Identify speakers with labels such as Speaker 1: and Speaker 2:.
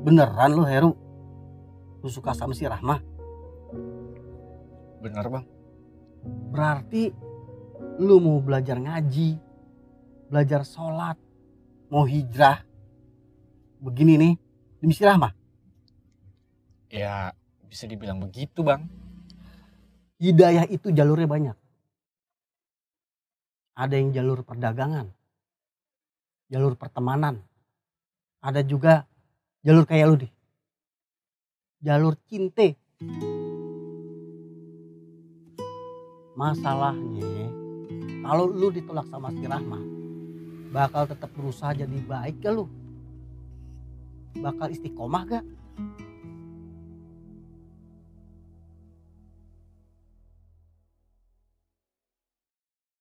Speaker 1: Beneran lu Heru? Lu suka sama si Rahma?
Speaker 2: Bener bang.
Speaker 1: Berarti lu mau belajar ngaji, belajar sholat, mau hijrah. Begini nih, demi si Rahma.
Speaker 2: Ya bisa dibilang begitu bang.
Speaker 1: Hidayah itu jalurnya banyak. Ada yang jalur perdagangan, jalur pertemanan. Ada juga jalur kayak lu nih. Jalur cinte. Masalahnya kalau lu ditolak sama si Rahma, bakal tetap berusaha jadi baik gak lu? Bakal istiqomah gak?